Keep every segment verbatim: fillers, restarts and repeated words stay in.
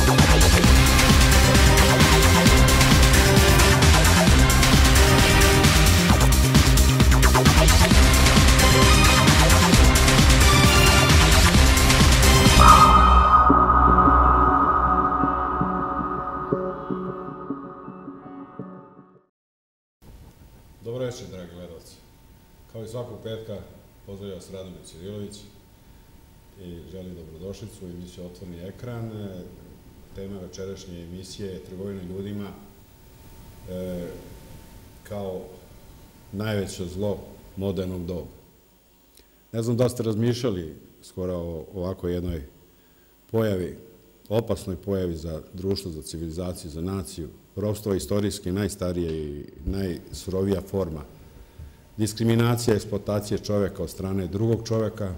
Dobro večer, dragi gledalci. Kao i svakog petka, pozdravlja vas Radomir Cirilović i želim dobrodošlicu u emisiju Otvoreni ekran. Tema večerašnje emisije je trgovina ljudima kao najveće zlo modernog doba. Ne znam da ste razmišljali skoro o ovako jednoj pojavi, opasnoj pojavi za društvo, za civilizaciju, za naciju. Ropstvo je istorijski najstarija i najsurovija forma diskriminacija i eksploatacije čoveka od strane drugog čoveka.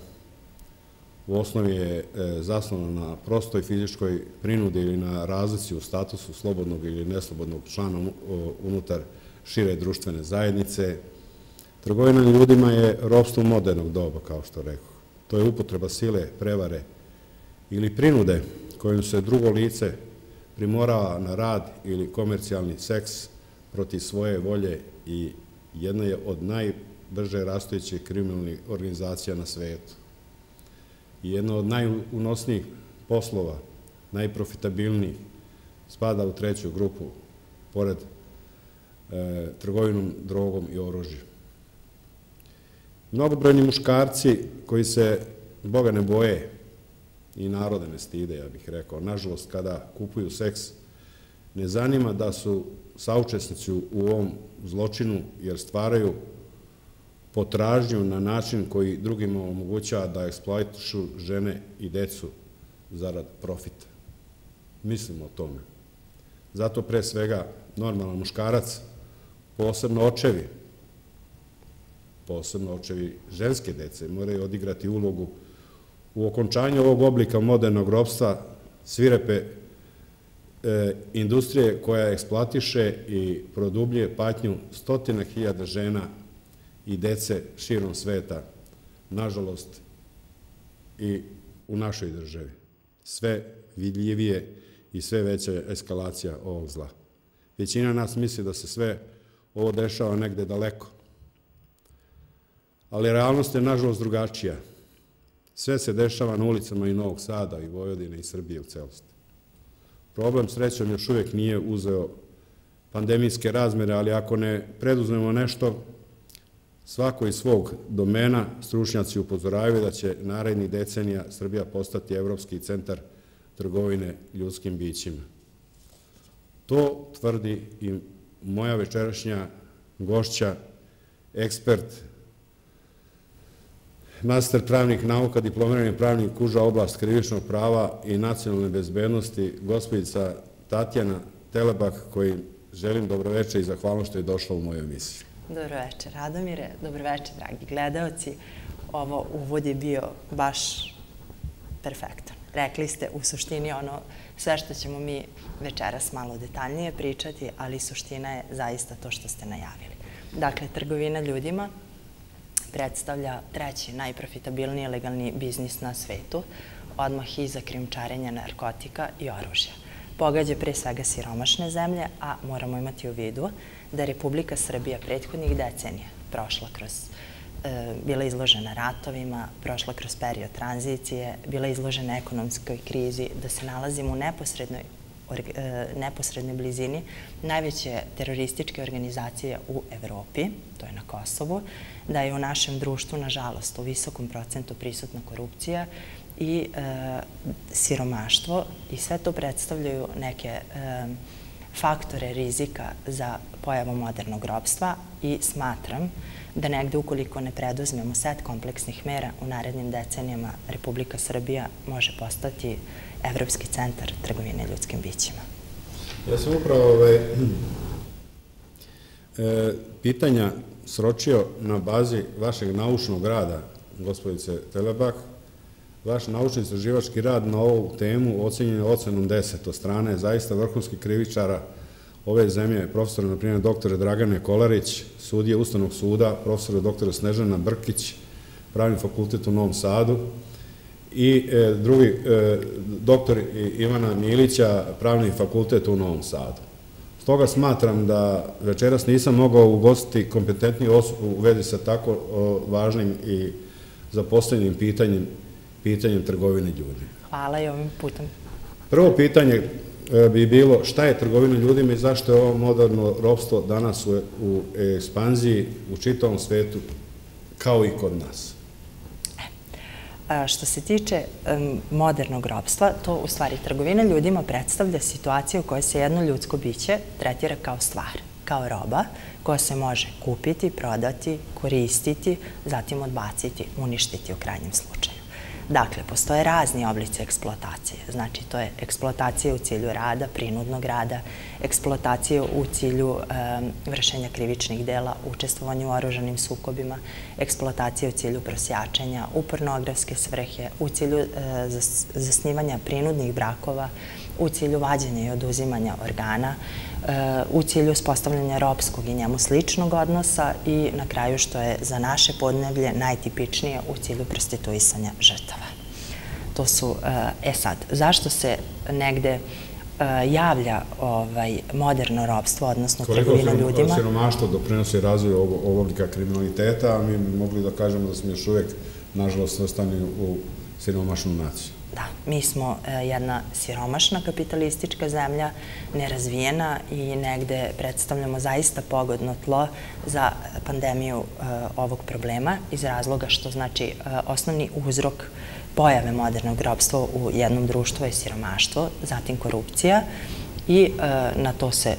U osnovi je zasnovana na prostoj fizičkoj prinudi ili na razlici u statusu slobodnog ili neslobodnog člana unutar šire društvene zajednice. Trgovina ljudima je ropstvo modernog doba, kao što rekao. To je upotreba sile, prevare ili prinude kojom se drugo lice primorava na rad ili komercijalni seks protiv svoje volje i jedna je od najbrže rastućih kriminalnih organizacija na svetu. I jedna od najunosnijih poslova, najprofitabilnijih, spada u treću grupu, pored trgovinom, drogom i oružjem. Mnogobrojni muškarci koji se Boga ne boje i narode ne stide, ja bih rekao. Nažalost, kada kupuju seks, ne zanima da su saučesnici u ovom zločinu, jer stvaraju potražnju na način koji drugima omogućava da eksploatišu žene i decu zarad profita. Mislimo o tome. Zato pre svega normalan muškarac, posebno očevi, posebno očevi ženske dece, moraju odigrati ulogu u okončanju ovog oblika modernog ropstva, svirepe industrije koja eksploatiše i produbljuje patnju stotina hiljada žena i dece širom sveta, nažalost i u našoj državi. Sve vidljivije i sve veća eskalacija ovog zla. Većina nas misli da se sve ovo dešava negde daleko, ali realnost je nažalost drugačija. Sve se dešava na ulicama i Novog Sada, i Vojvodine, i Srbije u celosti. Problem, srećom, još uvijek nije uzeo pandemijske razmere, ali ako ne preduzmemo nešto, svako iz svog domena, stručnjaci upozoravaju da će narednih decenija Srbija postati evropski centar trgovine ljudskim bićima. To tvrdi i moja večerašnja gošća, ekspert, master pravnih nauka, diplomirani pravnik kuža oblast krivičnog prava i nacionalne bezbednosti, gospođica Tatjana Telebak, koji želim dobroveče i zahvalno što je došla u moju emisiju. Dobroveče, Radomire, dobroveče, dragi gledalci. Ovo uvod je bio baš perfektan. Rekli ste u suštini ono sve što ćemo mi večeras malo detaljnije pričati, ali suština je zaista to što ste najavili. Dakle, trgovina ljudima predstavlja treći najprofitabilniji legalni biznis na svetu, odmah iza krijumčarenja narkotika i oružja. Pogađa pre svega siromašne zemlje, a moramo imati u vidu da je Republika Srbija prethodnih decenija prošla kroz, bila izložena ratovima, prošla kroz period tranzicije, bila izložena ekonomskoj krizi, da se nalazimo u neposrednoj neposrednoj blizini najveće terorističke organizacije u Evropi, to je na Kosovu, da je u našem društvu, nažalost, u visokom procentu prisutna korupcija i siromaštvo, i sve to predstavljaju neke faktore rizika za pojavu modernog ropstva, i smatram da negde, ukoliko ne preduzmemo set kompleksnih mera, u narednim decenijama Republika Srbija može postati evropski centar trgovine ljudskim bićima. Ja sam upravo pitanja sročio na bazi vašeg naučnog rada, gospođice Telebak. Vaš naučni istraživački rad na ovu temu ocenjen je ocenom deset od strane zaista vrhunskih krivičara ove zemlje, profesora, na primjer, doktore Dragane Kolarić, sudije Ustavnog suda, profesora doktora Snežana Brkić, Pravni fakultet u Novom Sadu, i drugi doktor Ivana Milića, Pravni fakultet u Novom Sadu. Stoga smatram da večeras nisam mogao ugostiti kompetentni osob u vezi sa tako važnim i zapostavljenim pitanjem, pitanjem trgovine ljudi. Hvala i ovim putem. Prvo pitanje bi bilo šta je trgovina ljudima i zašto je ovo moderno ropstvo danas u ekspanziji u čitavom svetu kao i kod nas. Što se tiče modernog ropstva, to u stvari trgovina ljudima predstavlja situaciju u kojoj se jedno ljudsko biće tretira kao stvar, kao roba koja se može kupiti, prodati, koristiti, zatim odbaciti, uništiti u krajnjem slučaju. Dakle, postoje razni oblici eksploatacije. Znači, to je eksploatacija u cilju rada, prinudnog rada, eksploatacija u cilju vršenja krivičnih dela, učestvovanja u oružanim sukobima, eksploatacija u cilju prosjačenja, u pornografske svrhe, u cilju zasnivanja prinudnih brakova, u cilju vađenja i oduzimanja organa, u cilju uspostavljanja ropskog i njemu sličnog odnosa i na kraju, što je za naše podneblje najtipičnije, u cilju prostituisanja žrtava. To su, e sad, zašto se negde javlja moderno ropstvo, odnosno trgovina ljudima? Koliko siromaštvo doprinosi razvoju ovog oblika kriminaliteta, a mi mogli da kažemo da smo još uvek, nažalost, svrstani u siromašnu naciju. Da, mi smo jedna siromašna kapitalistička zemlja, nerazvijena i negde predstavljamo zaista pogodno tlo za pandemiju ovog problema iz razloga što, znači, osnovni uzrok pojave modernog ropstva u jednom društvu je siromaštvo, zatim korupcija i na to se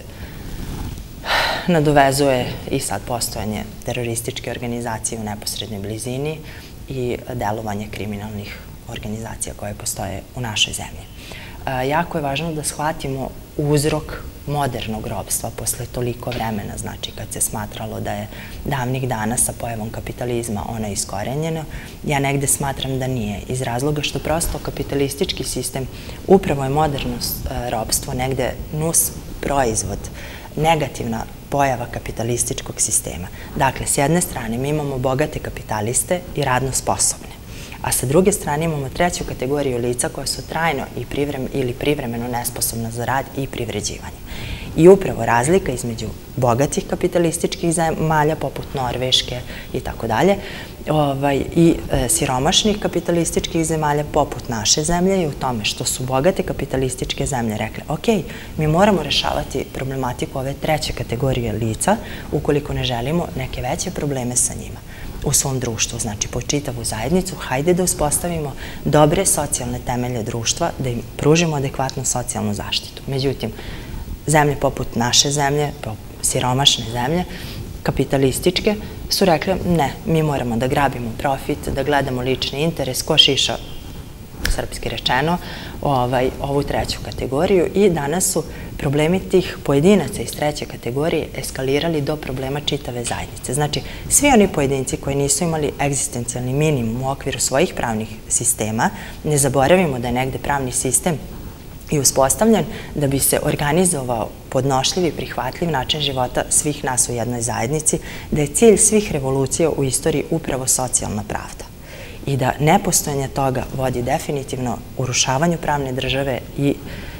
nadovezuje i sad postojanje terorističke organizacije u neposrednoj blizini i delovanje kriminalnih organizacija koje postoje u našoj zemlji. Jako je važno da shvatimo uzrok modernog ropstva posle toliko vremena, znači kad se smatralo da je davnih dana sa pojavom kapitalizma ono iskorenjeno, ja negde smatram da nije, iz razloga što prosto kapitalistički sistem, upravo je moderno ropstvo negde nus proizvod, negativna pojava kapitalističkog sistema. Dakle, s jedne strane mi imamo bogate kapitaliste i radno sposobne, a sa druge strane imamo treću kategoriju lica koja su trajno ili privremeno nesposobna za rad i privređivanje. I upravo razlika između bogatih kapitalističkih zemalja, poput Norveške i tako dalje, i siromašnih kapitalističkih zemalja, poput naše zemlje, je u tome što su bogate kapitalističke zemlje rekle, ok, mi moramo rešavati problematiku ove treće kategorije lica ukoliko ne želimo neke veće probleme sa njima u svom društvu, znači po čitavu zajednicu, hajde da uspostavimo dobre socijalne temelje društva, da im pružimo adekvatnu socijalnu zaštitu. Međutim, zemlje poput naše zemlje, siromašne zemlje, kapitalističke, su rekli ne, mi moramo da grabimo profit, da gledamo lični interes, ko šiša, srpski rečeno, ovu treću kategoriju i danas su problemi tih pojedinaca iz treće kategorije eskalirali do problema čitave zajednice. Znači, svi oni pojedinci koji nisu imali egzistencijalni minimum u okviru svojih pravnih sistema, ne zaboravimo da je negde pravni sistem i uspostavljen da bi se organizovao podnošljiv i prihvatljiv način života svih nas u jednoj zajednici, da je cilj svih revolucija u istoriji upravo socijalna pravda i da nepostojanje toga vodi definitivno urušavanju pravne države i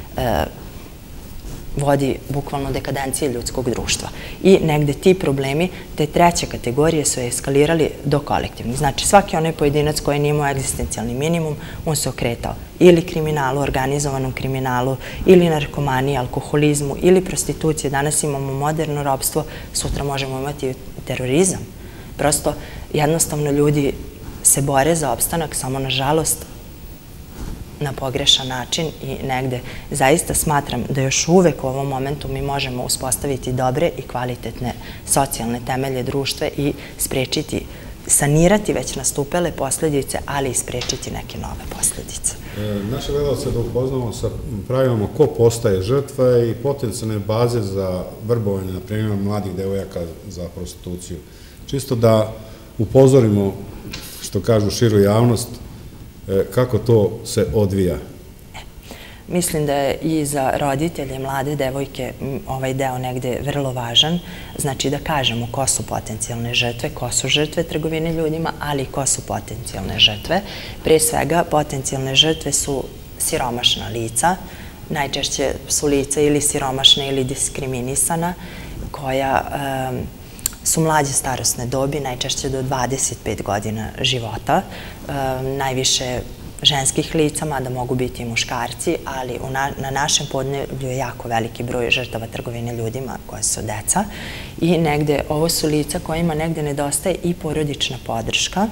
vodi bukvalno dekadenciji ljudskog društva. I negde ti problemi, te treće kategorije su eskalirali do kolektivnih. Znači, svaki onaj pojedinac koji nije imao egzistencijalni minimum, on se okretao ili kriminalu, organizovanom kriminalu, ili narkomaniji, alkoholizmu, ili prostitucije. Danas imamo moderno ropstvo, sutra možemo imati terorizam. Prosto, jednostavno, ljudi se bore za opstanak, samo nažalost na pogrešan način i negde zaista smatram da još uvek u ovom momentu mi možemo uspostaviti dobre i kvalitetne socijalne temelje društva i sprečiti, sanirati već nastupele posledice, ali i sprečiti neke nove posledice. Naše gledalce da upoznamo sa pravilama ko postaje žrtva i potencijalne baze za vrbovanje, na primjer, mladih devojaka za prostituciju. Čisto da upozorimo, što kažu, širu javnost, kako to se odvija? Mislim da je i za roditelje, mlade devojke, ovaj deo negde vrlo važan. Znači da kažemo ko su potencijalne žrtve, ko su žrtve trgovine ljudima, ali i ko su potencijalne žrtve. Pre svega, potencijalne žrtve su siromašna lica. Najčešće su lica ili siromašna ili diskriminisana, koja su mlađe starosne dobi, najčešće do dvadeset pet godina života. Najviše ženskih lica, mada mogu biti i muškarci, ali na našem podneblju je jako veliki broj žrtava trgovine ljudima koje su deca. I negde, ovo su lica kojima negde nedostaje i porodična podrška,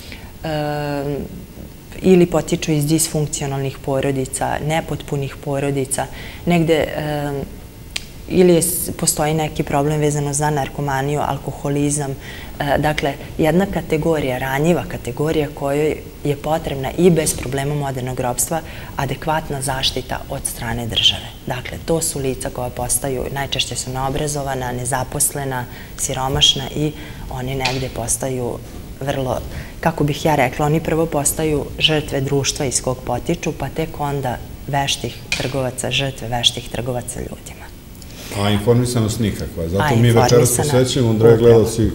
ili potiču iz disfunkcionalnih porodica, nepotpunih porodica, negde ili postoji neki problem vezano za narkomaniju, alkoholizam. Dakle, jedna kategorija, ranjiva kategorija kojoj je potrebna i bez problema modernog ropstva adekvatna zaštita od strane države. Dakle, to su lica koja postaju, najčešće su neobrazovana, nezaposlena, siromašna i oni negde postaju vrlo, kako bih ja rekla, oni prvo postaju žrtve društva iz kog potiču, pa tek onda veštih trgovaca, žrtve veštih trgovaca ljudima. A informisanost nikakva. Zato mi večeras posvećujemo, dragi gledalci,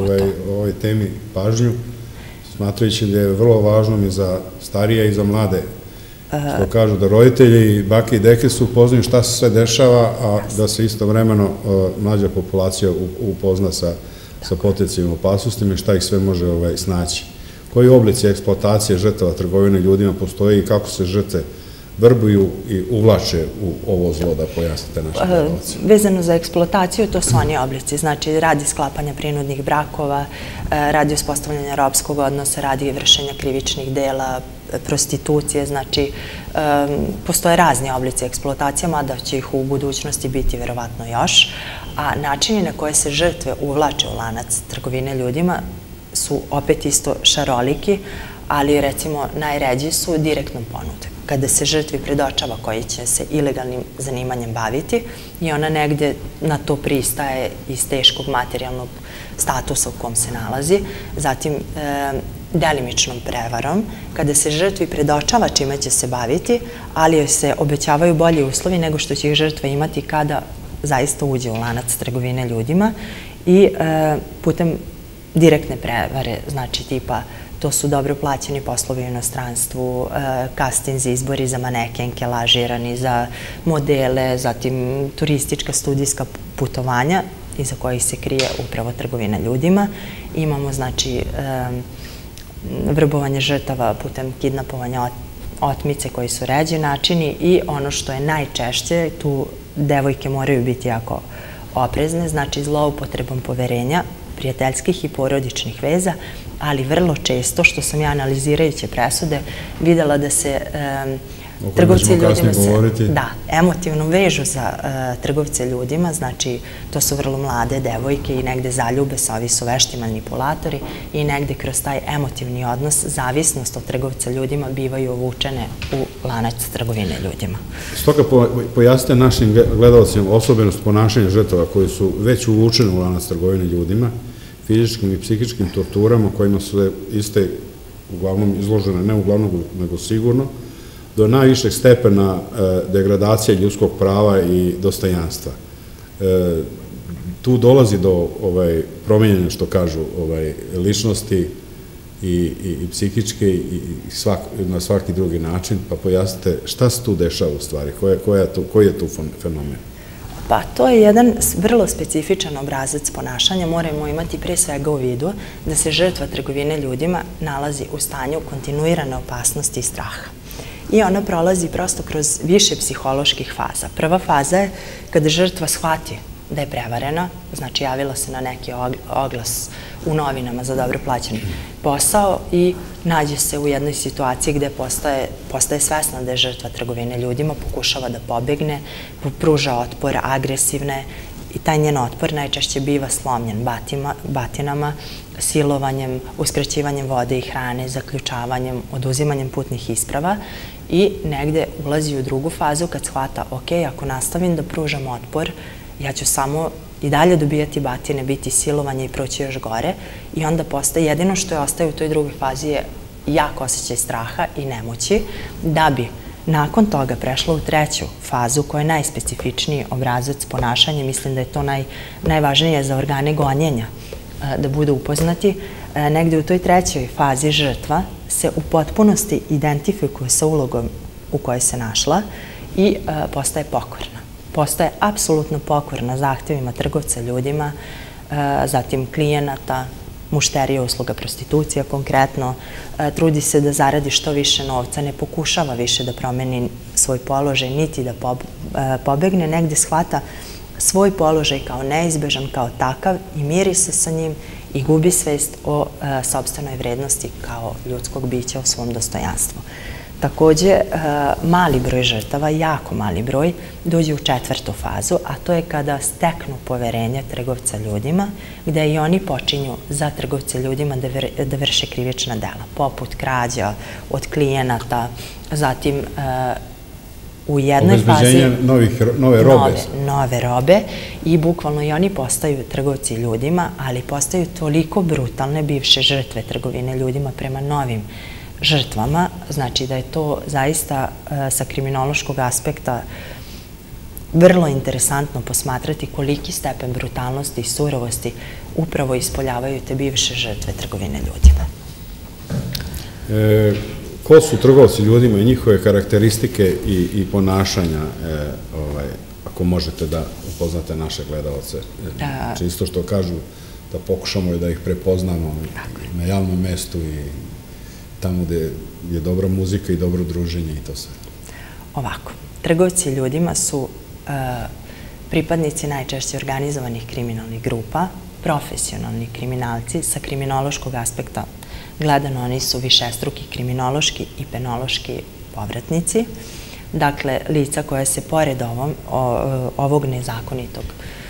ovoj temi pažnju, smatrajući da je vrlo važno i za starije i za mlade. Što kažu da roditelji, bake i deke su upoznaju šta se sve dešava, a da se istovremeno mlađa populacija upozna sa potencijalnim opasnostima i šta ih sve može snaći. Koji oblici eksploatacije žrtava trgovine ljudima postoji i kako se žrtve vrbuju i uvlače u ovo zlo, da pojasnite naše gledalce? Vezano za eksploataciju, to su oni oblici. Znači, radi sklapanja prinudnih brakova, radi uspostavljanja ropskog odnosa, radi vršenja krivičnih dela, prostitucije. Znači, postoje razni oblici eksploatacija, mada će ih u budućnosti biti verovatno još. A načini na koje se žrtve uvlače u lanac trgovine ljudima su opet isto šaroliki, ali recimo najređi su direktnom ponudom. Kada se žrtvi predočava koji će se ilegalnim zanimanjem baviti i ona negde na to pristaje iz teškog materijalnog statusa u kom se nalazi. Zatim, delimičnom prevarom, kada se žrtvi predočava čime će se baviti, ali joj se obećavaju bolji uslovi nego što će ih žrtva imati kada zaista uđe u lanac trgovine ljudima i putem direktne prevare, znači tipa to su dobro plaćeni poslovi u inostranstvu, kastinzi, izbori za manekenke, lažirani za modele, zatim turistička, studijska putovanja iza kojih se krije upravo trgovina ljudima. Imamo, znači, vrbovanje žrtava putem kidnapovanja, otmice koji su ređi načini i ono što je najčešće, tu devojke moraju biti jako oprezne, znači zloupotrebom poverenja, prijateljskih i porodičnih veza, ali vrlo često, što sam ja analizirajuće presude, videla da se trgovci ljudima se da, emotivno vežu za trgovce ljudima, znači to su vrlo mlade devojke i negde zaljube se, ovi su vešti manipulatori i negde kroz taj emotivni odnos, zavisnost od trgovca ljudima bivaju uvučene u lanac trgovine ljudima. Stoga pojasnite našim gledalcima osobenost ponašanja žrtava koji su već uvučene u lanac trgovine ljudima, fizičkim i psihičkim torturama kojima su iste uglavnom izložene, ne uglavnom nego sigurno, do najvišeg stepena degradacije ljudskog prava i dostojanstva. Tu dolazi do promenjene, što kažu, ličnosti i psihičke i na svaki drugi način, pa pojasnite šta se tu dešava u stvari, koji je tu fenomen? Pa to je jedan vrlo specifičan obrazac ponašanja. Moramo imati pre svega u vidu da se žrtva trgovine ljudima nalazi u stanju kontinuirane opasnosti i straha. I ona prolazi prosto kroz više psiholoških faza. Prva faza je kada žrtva shvati da je prevarena, znači javila se na neki oglas u novinama za dobro plaćen posao i nađe se u jednoj situaciji gde postaje svesna da je žrtva trgovine ljudima, pokušava da pobegne, pruža otpor, agresivne i taj njen otpor najčešće biva slomljen batinama, silovanjem, uskraćivanjem vode i hrane, zaključavanjem, oduzimanjem putnih isprava i negde ulazi u drugu fazu kad shvata, ok, ako nastavim da pružam otpor, ja ću samo i dalje dobijati batine, biti silovanje i proći još gore i onda postaje, jedino što je ostaje u toj drugoj fazi je jak osjećaj straha i nemoći da bi nakon toga prešla u treću fazu koja je najspecifičniji obrazac ponašanja. Mislim da je to najvažnije za organe gonjenja da budu upoznati. Negde u toj trećoj fazi žrtva se u potpunosti identifikuje sa ulogom u kojoj se našla i postaje pokorna. Postaje apsolutno pokorna zahtevima trgovca ljudima, zatim klijenata, mušterija, usluga, prostitucija konkretno, trudi se da zaradi što više novca, ne pokušava više da promeni svoj položaj, niti da pobegne, negde shvata svoj položaj kao neizbežan, kao takav i miri se sa njim i gubi svest o sopstvenoj vrednosti kao ljudskog bića, o svom dostojanstvu. Takođe, mali broj žrtava, jako mali broj, dođe u četvrtu fazu, a to je kada steknu poverenje trgovca ljudima, gde i oni počinju za trgovce ljudima da vrše krivična dela, poput krađa od klijenata, zatim u jednoj fazi obezbeđenja nove robe. Nove robe i bukvalno i oni postaju trgovci ljudima, ali postaju toliko brutalne bivše žrtve trgovine ljudima prema novim žrtvama, znači da je to zaista sa kriminološkog aspekta vrlo interesantno posmatrati koliki stepen brutalnosti i surovosti upravo ispoljavaju te bivše žrtve trgovine ljudima. Ko su trgovci ljudima i njihove karakteristike i ponašanja, ako možete da upoznate naše gledalce? Čisto što kažu da pokušamo da ih prepoznamo na javnom mestu i tamo gde je dobra muzika i dobro druženje i to sve. Ovako, trgovci ljudima su pripadnici najčešće organizovanih kriminalnih grupa, profesionalni kriminalci sa kriminološkog aspekta gledano, oni su višestruki kriminološki i penološki povratnici. Dakle, lica koja se pored ovog nezakonitog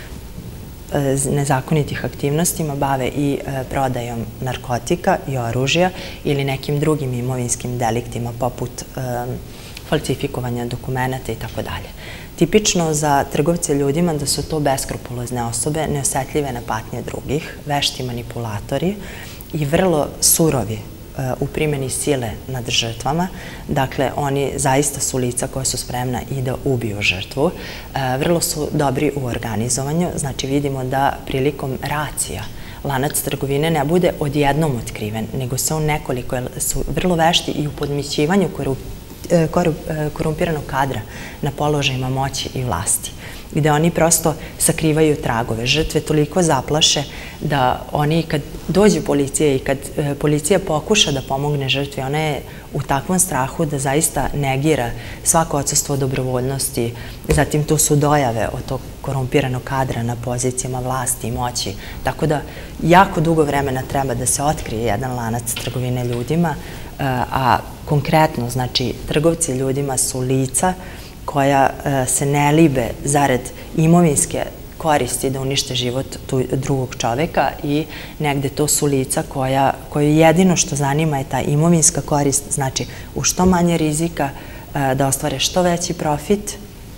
nezakonitih aktivnostima bave i prodajom narkotika i oružja ili nekim drugim imovinskim deliktima poput falsifikovanja dokumenta i tako dalje. Tipično za trgovce ljudima da su to beskrupulozne osobe, neosetljive na patnje drugih, vešti manipulatori i vrlo surovi u primjeni sile nad žrtvama. Dakle, oni zaista su lica koja su spremna i da ubiju žrtvu. Vrlo su dobri u organizovanju, znači vidimo da prilikom racija lanac trgovine ne bude odjednom otkriven, nego se on nekoliko su vrlo vešti i u podmićivanju korumpiranog kadra na položajima moći i vlasti, gde oni prosto sakrivaju tragove. Žrtve toliko zaplaše da oni kad dođe policija i kad policija pokuša da pomogne žrtvi, ona je u takvom strahu da zaista negira svako odsustvo dobrovoljnosti. Zatim tu su dojave od tog korumpiranog kadra na pozicijama vlasti i moći. Tako da jako dugo vremena treba da se otkrije jedan lanac trgovine ljudima, a konkretno, znači, trgovci ljudima su lica koja se ne libe zarad imovinske koristi da unište život drugog čoveka i negde to su lica koje jedino što zanima je ta imovinska korist, znači u što manje rizika da ostvare što veći profit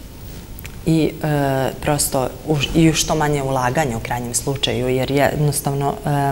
i prosto i u što manje ulaganja u krajnjem slučaju, jer jednostavno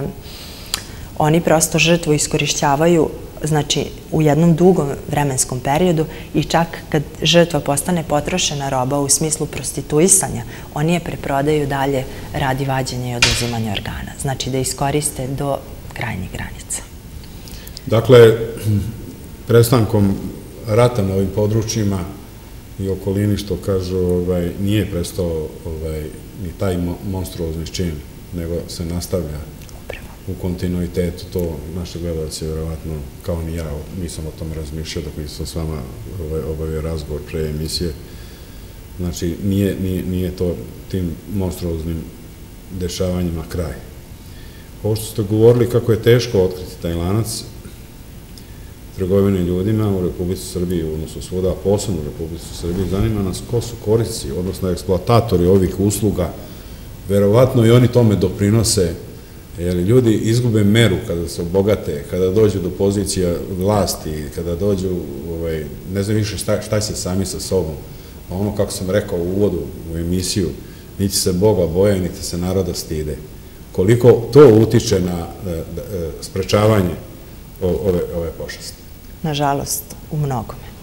oni prosto žrtvu iskorišćavaju znači u jednom dugom vremenskom periodu i čak kad žrtva postane potrošena roba u smislu prostituisanja, oni je preprodaju dalje radi vađenja i oduzimanja organa. Znači da iskoriste do krajnjih granica. Dakle, prestankom rata na ovim područjima i okolini, što kažu, nije prestao ni taj monstruozni čin, nego se nastavlja u kontinuitetu. To naše gledalci, vjerovatno, kao ni ja, nisam o tome razmišljao dok nisam s vama obavio razgovor pre emisije. Znači, nije to tim monstruoznim dešavanjima kraj. Ovo što ste govorili kako je teško otkriti taj lanac trgovine ljudima u Republici Srbiji, odnosno svuda, a posebno u Republici Srbiji, zanima nas ko su korisnici, odnosno eksploatatori ovih usluga. Verovatno i oni tome doprinose, jer ljudi izgube meru kada se obogate, kada dođu do pozicija vlasti, kada dođu, ne znam više šta će sami sa sobom. Ono, kako sam rekao u uvodu u emisiju, niti se Boga boje, niti se naroda stide. Koliko to utiče na sprečavanje ove pošasti? Nažalost, u mnogome.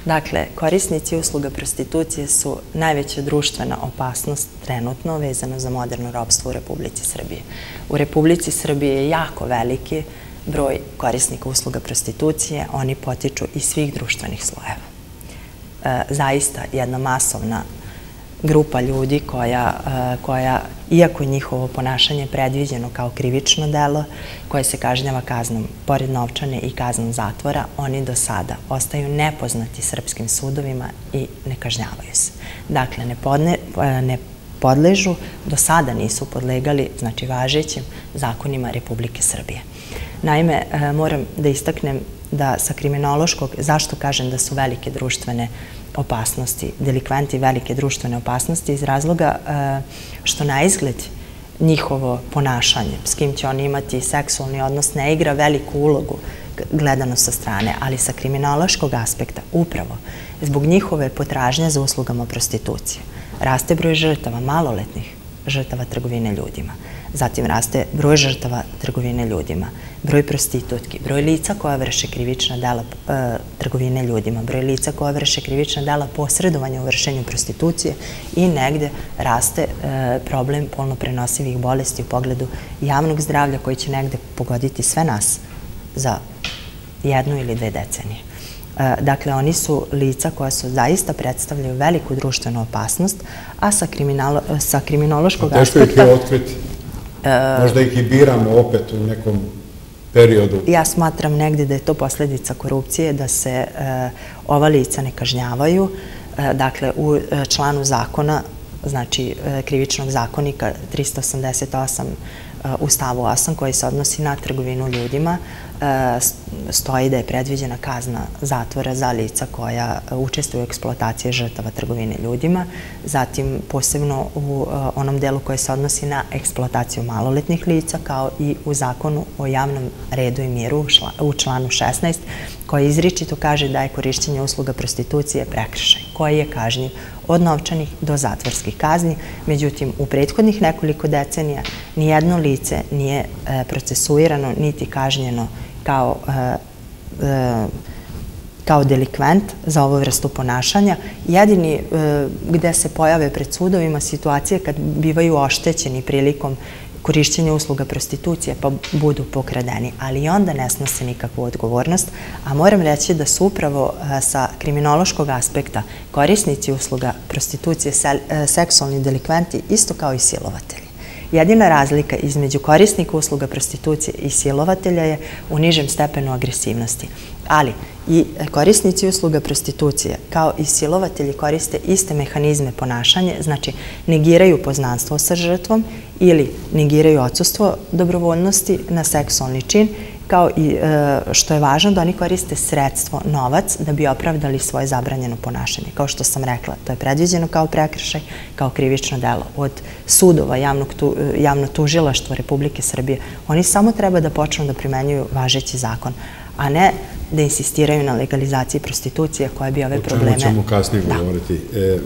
Dakle, korisnici usluga prostitucije su najveća društvena opasnost trenutno vezano za moderno ropstvo u Republici Srbije. U Republici Srbije je jako veliki broj korisnika usluga prostitucije, oni potiču iz svih društvenih slojeva. Zaista jedna masovna grupa ljudi koja, iako je njihovo ponašanje predviđeno kao krivično delo, koje se kažnjava kaznom pored novčane i kaznom zatvora, oni do sada ostaju nepoznati srpskim sudovima i ne kažnjavaju se. Dakle, ne podležu, do sada nisu podlegali, znači važećim zakonima Republike Srbije. Naime, moram da istaknem da sa kriminološkog, zašto kažem da su velike društvene opasnosti, delikventi velike društvene opasnosti, iz razloga što na izgled njihovo ponašanje, s kim će oni imati seksualni odnos, ne igra veliku ulogu gledano sa strane, ali sa kriminološkog aspekta, upravo zbog njihove potražnje za uslugama prostitucije, raste broj žrtava, maloletnih žrtava trgovine ljudima. Zatim raste broj žrtava trgovine ljudima, broj prostitutki, broj lica koja vrše krivična dela trgovine ljudima, broj lica koja vrše krivična dela posredovanja u vršenju prostitucije i negde raste problem polno prenosivih bolesti u pogledu javnog zdravlja koji će negde pogoditi sve nas za jednu ili dve decenije. Dakle, oni su lica koja su zaista predstavljaju veliku društvenu opasnost, a sa kriminološkog aspekta... Teško ih je otkriti. Možda ih i biramo opet u nekom periodu. Ja smatram negdje da je to posljedica korupcije, da se ova lica ne kažnjavaju. Dakle, u članu zakona, znači krivičnog zakonika trista osamdeset osam u stavu osam koji se odnosi na trgovinu ljudima, stoji da je predviđena kazna zatvora za lica koja učestvuju u eksploataciji žrtava trgovine ljudima. Zatim, posebno u onom delu koji se odnosi na eksploataciju maloletnih lica, kao i u zakonu o javnom redu i miru u članu šesnaest, koji izričito kaže da je korišćenje usluga prostitucije prekršaj, koji je kažnjiv od novčanih do zatvorskih kazni. Međutim, u prethodnih nekoliko decenija nijedno lice nije procesuirano niti kažnjeno kao kao delikvent za ovu vrstu ponašanja. Jedini gde se pojave pred sudovima situacije kad bivaju oštećeni prilikom korišćenja usluga prostitucije pa budu pokradeni, ali i onda ne snose nikakvu odgovornost, a moram reći da su upravo sa kriminološkog aspekta korisnici usluga prostitucije seksualni delikventi isto kao i silovatelji. Jedina razlika između korisnika usluga prostitucije i silovatelja je u nižem stepenu agresivnosti. Ali i korisnici usluga prostitucije kao i silovatelji koriste iste mehanizme ponašanja, znači negiraju poznanstvo sa žrtvom ili negiraju odsustvo dobrovoljnosti na seksualni čin, kao i što je važno da oni koriste sredstvo, novac, da bi opravdali svoje zabranjeno ponašanje. Kao što sam rekla, to je predviđeno kao prekršaj, kao krivično delo. Od sudova, javno tužilaštvo Republike Srbije, oni samo treba da počnu da primenjuju važeći zakon, a ne da insistiraju na legalizaciji prostitucije koja bi ove probleme... O čemu ćemo kasnije govoriti.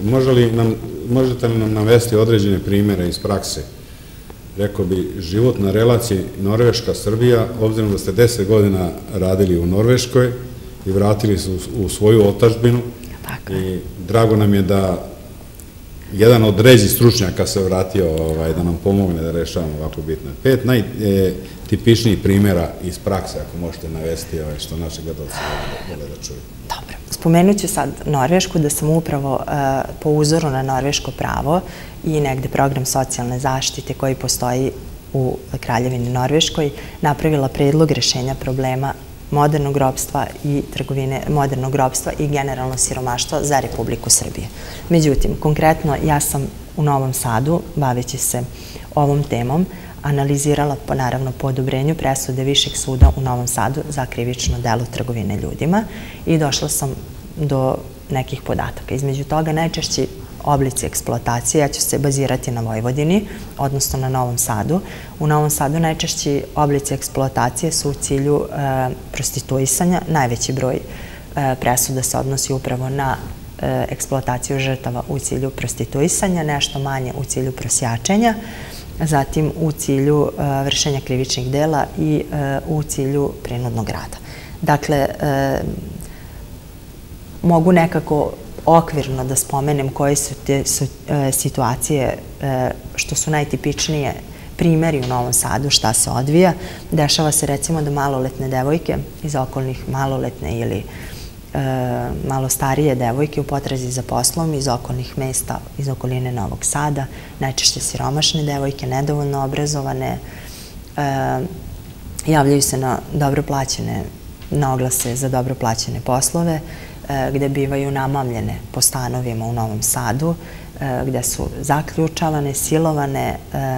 Možete li nam navesti određene primjere iz prakse? Rekao bi, život na relaciji Norveška-Srbija, obzirom da ste deset godina radili u Norveškoj i vratili se u svoju otadžbinu. I drago nam je da jedan od ređih stručnjaka se vratio da nam pomogne da rešavamo ovako bitno. Pet najtipičnijih primjera iz prakse, ako možete navesti što naši gledalci vole da čuju. Dobro. Spomenut ću sad Norvešku, da sam upravo po uzoru na norveško pravo i negde program socijalne zaštite koji postoji u Kraljevini Norveškoj napravila predlog rešenja problema modernog ropstva i trgovine modernog ropstva i generalno siromaštva za Republiku Srbije. Međutim, konkretno ja sam u Novom Sadu, baveći se ovom temom, analizirala, naravno po odobrenju presude Višeg suda u Novom Sadu za krivično delo trgovine ljudima i došla sam do nekih podataka. Između toga najčešći oblici eksploatacije, ja ću se bazirati na Vojvodini, odnosno na Novom Sadu. U Novom Sadu najčešći oblici eksploatacije su u cilju prostituisanja. Najveći broj presuda se odnosi upravo na eksploataciju žrtava u cilju prostituisanja, nešto manje u cilju prosjačenja, zatim u cilju vršenja krivičnih dela i u cilju prinudnog rada. Dakle, mogu nekako okvirno da spomenem koje su te situacije što su najtipičnije primjeri u Novom Sadu, šta se odvija. Dešava se recimo da maloletne devojke iz okolnih, maloletne ili malo starije devojke u potrazi za poslom iz okolnih mesta, iz okoline Novog Sada, najčešće siromašne devojke, nedovoljno obrazovane, javljaju se na dobro plaćene, na oglase za dobro plaćene poslove, gde bivaju namamljene po stanovima u Novom Sadu, gde su zaključavane, silovane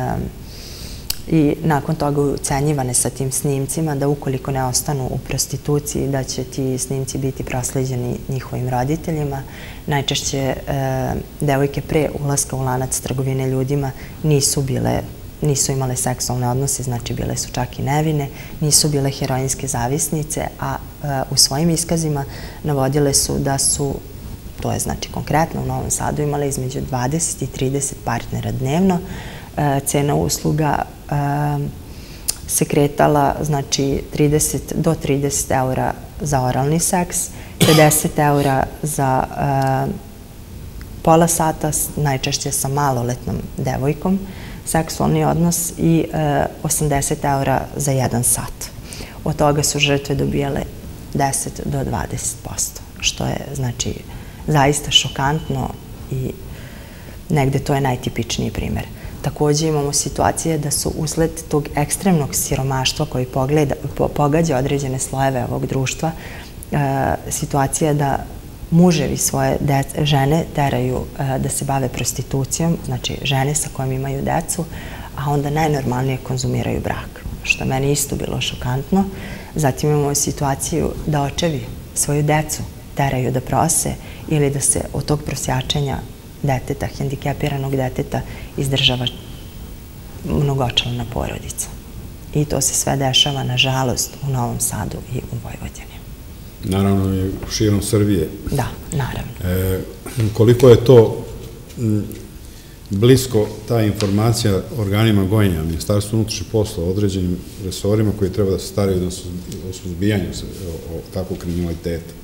i nakon toga ucenjivane sa tim snimcima da ukoliko ne ostanu u prostituciji da će ti snimci biti prosleđeni njihovim roditeljima. Najčešće devojke pre ulaska u lanac trgovine ljudima nisu bile nisu imale seksualne odnose, znači bile su čak i nevine, nisu bile heroinske zavisnice, a u svojim iskazima navodile su da su, to je znači konkretno u Novom Sadu, imale između dvadeset i trideset partnera dnevno. Cena usluga se kretala znači do trideset eura za oralni seks, pedeset eura za pola sata, najčešće sa maloletnom devojkom, seksualni odnos i osamdeset eura za jedan sat. Od toga su žrtve dobijale deset do dvadeset posto, što je znači zaista šokantno i negde to je najtipičniji primjer. Također imamo situacije da su usled tog ekstremnog siromaštva koji pogađa određene slojeve ovog društva, situacija da muževi svoje žene teraju da se bave prostitucijom, znači žene sa kojim imaju decu, a onda najnormalnije konzumiraju brak, što meni isto bilo šokantno. Zatim imamo situaciju da očevi svoju decu teraju da prose ili da se od tog prosjačenja deteta, hendikepiranog deteta, izdržava mnogočlana porodica. I to se sve dešava, nažalost, u Novom Sadu i u Vojvodini. Naravno i širom Srbije. Da, naravno. Koliko je to blisko, ta informacija organima gonjenja, Ministarstvo unutrašnjih poslova, određenim resorima koji treba da se staraju o suzbijanju takvog kriminaliteta.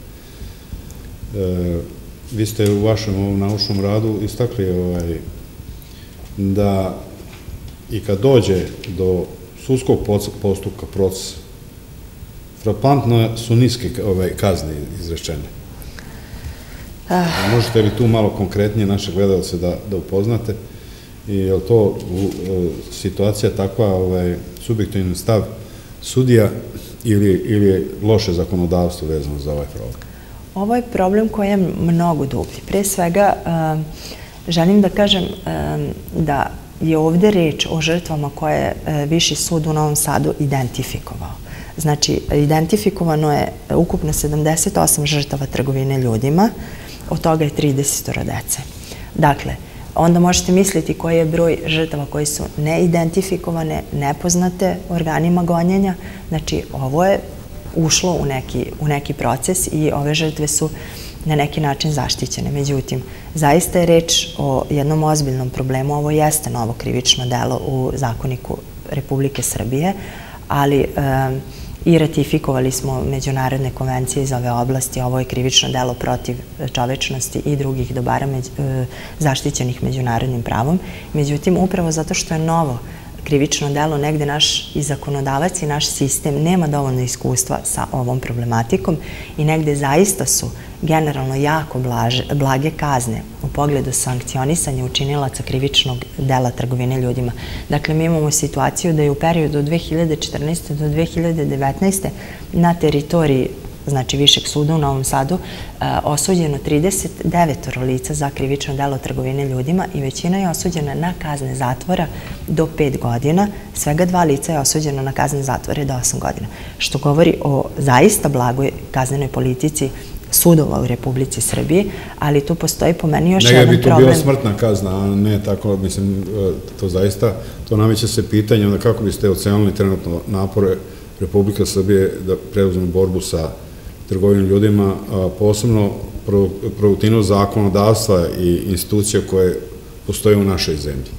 Vi ste u vašem naučnom radu istakli da i kad dođe do sudskog postupka procesa, frapantno su niske kazne izrečene. Možete li tu malo konkretnije naše gledalce da upoznate? Je li to situacija takva, subjektivni stav sudija ili je loše zakonodavstvo vezano za ovaj problem? Ovo je problem koji je mnogo dublji. Pre svega, želim da kažem da je ovde reč o žrtvama koje je Viši sud u Novom Sadu identifikovao. Znači, identifikovano je ukupno sedamdeset osam žrtava trgovine ljudima, od toga je trideset dece. Dakle, onda možete misliti koji je broj žrtava koji su neidentifikovane, nepoznate organima gonjenja. Znači, ovo je ušlo u neki proces i ove žrtve su na neki način zaštićene. Međutim, zaista je reč o jednom ozbiljnom problemu. Ovo jeste novo krivično delo u Zakoniku Republike Srbije, ali i ratifikovali smo međunarodne konvencije iz ove oblasti. Ovo je krivično delo protiv čovečnosti i drugih dobara zaštićenih međunarodnim pravom. Međutim, upravo zato što je novo krivično delo, negde naš i zakonodavac i naš sistem nema dovoljno iskustva sa ovom problematikom i negde zaista su generalno jako blage kazne u pogledu sankcionisanja učinilaca krivičnog dela trgovine ljudima. Dakle, mi imamo situaciju da je u periodu od dve hiljade četrnaeste. do dve hiljade devetnaeste. na teritoriji znači Višeg suda u Novom Sadu, osuđeno trideset devet lica za krivično delo trgovine ljudima i većina je osuđena na kazne zatvora do pet godina. Svega dva lica je osuđeno na kazne zatvore do osam godina, što govori o zaista blagoj kaznenoj politici sudova u Republici Srbiji, ali tu postoji po meni još jedan problem. Ne bi to bila smrtna kazna, a ne tako, mislim, to zaista, to nameće se pitanje, onda kako biste ocenili trenutno napore Republike Srbije da preuzme borbu sa trgovinom ljudima, posebno produktivnost zakonodavstva i institucija koje postoje u našoj zemlji?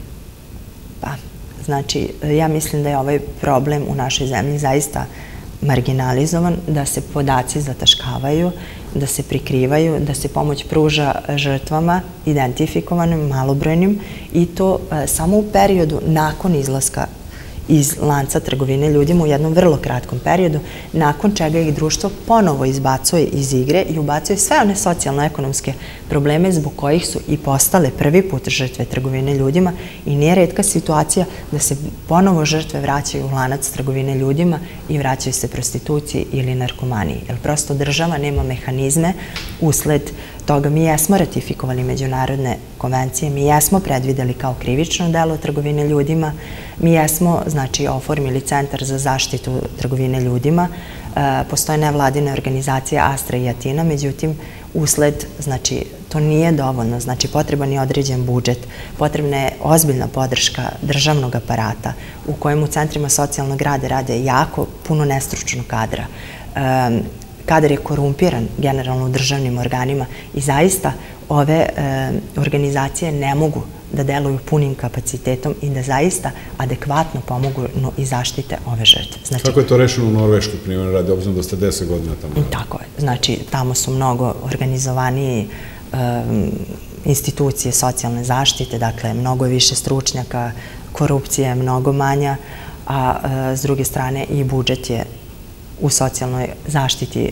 Pa, znači, ja mislim da je ovaj problem u našoj zemlji zaista marginalizovan, da se podaci zataškavaju da se prikrivaju, da se pomoć pruža žrtvama, identifikovanim, malobrojnim i to samo u periodu nakon izlaska iz lanca trgovine ljudima u jednom vrlo kratkom periodu, nakon čega ih društvo ponovo izbacuje iz igre i ubacuje sve one socijalno-ekonomske probleme zbog kojih su i postale prvi put žrtve trgovine ljudima i nije retka situacija da se ponovo žrtve vraćaju u lanac trgovine ljudima i vraćaju se prostituciji ili narkomaniji. Jer prosto država nema mehanizme usled toga. Mi jesmo ratifikovali međunarodne konvencije, mi jesmo predvideli kao krivično delo trgovine ljudima, mi jesmo, znači, oformili Centar za zaštitu trgovine ljudima, postoje nevladine organizacije Astra i Atina, međutim, usled, znači, to nije dovoljno, znači, potreban je određen budžet, potrebna je ozbiljna podrška državnog aparata u kojem u centrima socijalnog rada rade jako puno nestručnog kadra. Kadar je korumpiran generalno u državnim organima i zaista ove organizacije ne mogu da deluju punim kapacitetom i da zaista adekvatno pomogu i zaštite ove žrtve. Kako je to rešeno u Norveškoj, primjer radi, obzirom da ste deset godina tamo? Tako je. Znači, tamo su mnogo organizovaniji institucije socijalne zaštite, dakle, mnogo više stručnjaka, korupcija je mnogo manja, a s druge strane i budžet je u socijalnoj zaštiti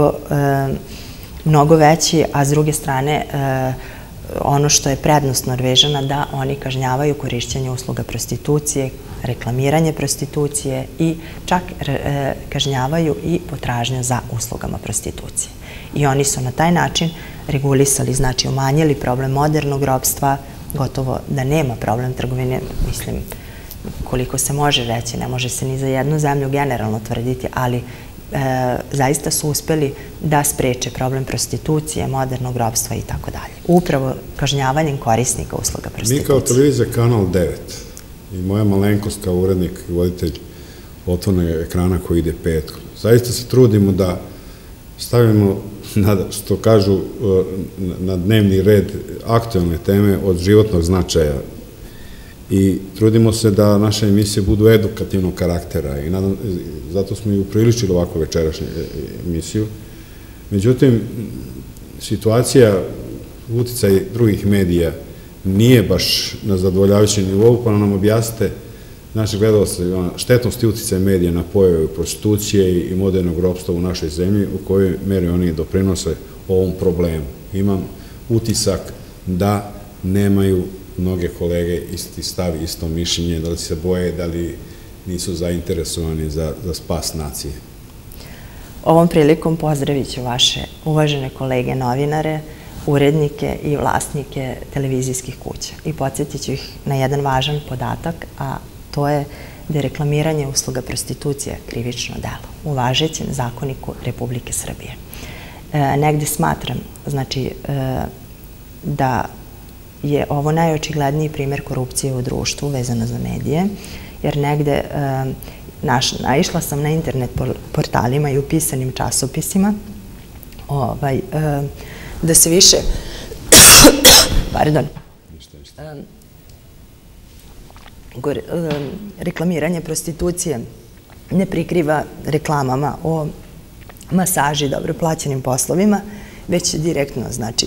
mnogo veći, a s druge strane ono što je prednost Norvežana da oni kažnjavaju korišćenje usluga prostitucije, reklamiranje prostitucije i čak kažnjavaju i potražnju za uslugama prostitucije. I oni su na taj način regulisali, znači umanjili problem modernog ropstva, gotovo da nema problem trgovine, mislim, koliko se može reći, ne može se ni za jednu zemlju generalno tvrditi, ali zaista su uspeli da spreče problem prostitucije, modernog ropstva i tako dalje. Upravo kažnjavanjem korisnika usluga prostitucije. Mi kao televizija Kanal devet i moja malenkost kao urednik i voditelj otvornog ekrana koji ide petkom, zaista se trudimo da stavimo, što kažu, na dnevni red aktualne teme od životnog značaja i trudimo se da naše emisije budu edukativnog karaktera i zato smo i upriličili ovakvu večerašnju emisiju. Međutim, situacija, uticaj drugih medija nije baš na zadovoljavajućem nivou, pa nam objasnite, naši gledalci, štetnost i uticaj medija na pojavu prostitucije i modernog ropstva u našoj zemlji, u kojoj meri oni doprinose ovom problemu. Imam utisak da nemaju mnoge kolege isti stav, isto mišljenje, da li se boje, da li nisu zainteresovani za spas nacije. Ovom prilikom pozdravit ću vaše uvažene kolege novinare, urednike i vlasnike televizijskih kuća i podsjetit ću ih na jedan važan podatak, a to je da je reklamiranje usluga prostitucije krivično delo u važećem zakoniku Republike Srbije. Negde smatram, znači, da je ovo najočigledniji primjer korupcije u društvu vezano za medije, jer negde naišla sam na internet portalima i u pisanim časopisima da se više pardon reklamiranje prostitucije ne prikriva reklamama o masaži, dobro plaćenim poslovima, već direktno, znači,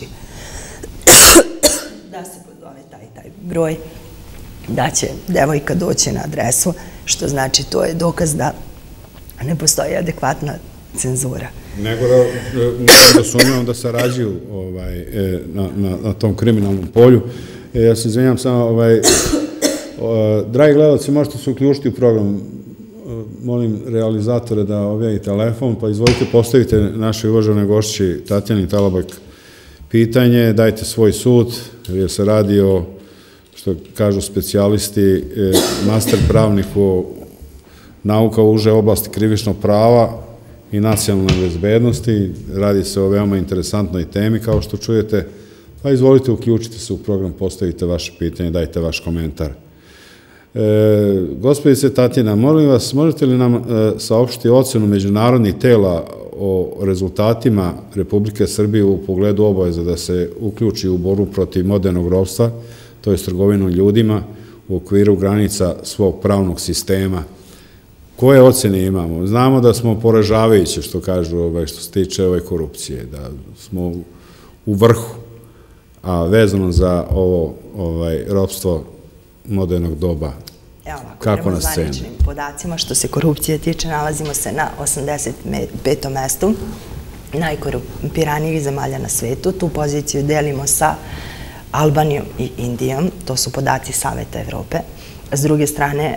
da se pozove taj taj broj, da će devojka doći na adresu, što znači to je dokaz da ne postoji adekvatna cenzura. Nego da sumnjam da sarađuju na tom kriminalnom polju. Ja se izvinjam samo, dragi gledalci, možete se uključiti u program. Molim realizatore da objavi telefon, pa izvolite postavite našoj uvaženoj gošći Tatjani Talabak pitanje, dajte svoj sud, jer se radi o, što kažu specijalisti, master pravniku nauka u uže oblasti krivičnog prava i nacionalne bezbednosti. Radi se o veoma interesantnoj temi, kao što čujete, pa izvolite, uključite se u program, postavite vaše pitanje, dajte vaš komentar. Gospodice Tatjana, molim vas, možete li nam saopštiti ocenu međunarodnih tela o rezultatima Republike Srbije u pogledu obaveza da se uključi u borbu protiv modernog ropstva, to je trgovinom ljudima, u okviru granica svog pravnog sistema, koje ocjene imamo? Znamo da smo poražavajući, što kažu, što se tiče ove korupcije, da smo u vrhu, a vezano za ovo ropstvo modernog doba, kako na sceni? Prema zvaničnim podacima, što se korupcije tiče, nalazimo se na osamdeset petom mestu najkorumpiranijih zemalja na svetu. Tu poziciju delimo sa Albanijom i Indijom, to su podaci Saveta Evrope. S druge strane,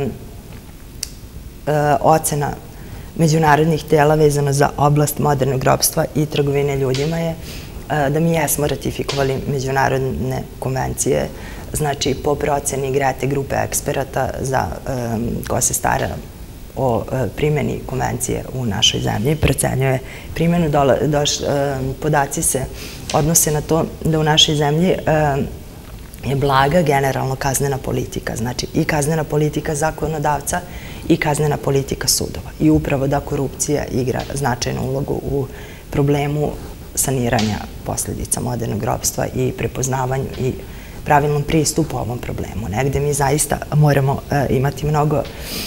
ocena međunarodnih tela vezano za oblast modernog ropstva i trgovine ljudima je da mi jesmo ratifikovali međunarodne konvencije, znači po proceni Grete grupe eksperata koja se stara o primjeni konvencije u našoj zemlji, procenjuje primjenu, podaci se odnose na to da u našoj zemlji je blaga generalno kaznena politika, znači i kaznena politika zakonodavca i kaznena politika sudova. I upravo da korupcija igra značajnu ulogu u problemu saniranja posljedica modernog ropstva i prepoznavanju i pravilnom pristupu ovom problemu. Negde mi zaista moramo imati mnogo,